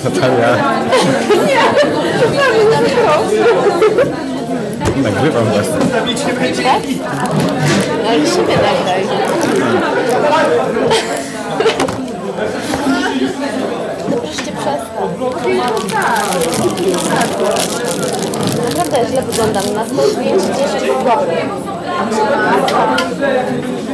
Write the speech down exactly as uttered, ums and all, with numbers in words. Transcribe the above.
Natalia. Nagrywam was. Tak? Ale siebie nagraj. No proszę cię przestań. Naprawdę źle wyglądam. Na sto zdjęć dziesięć w głowie.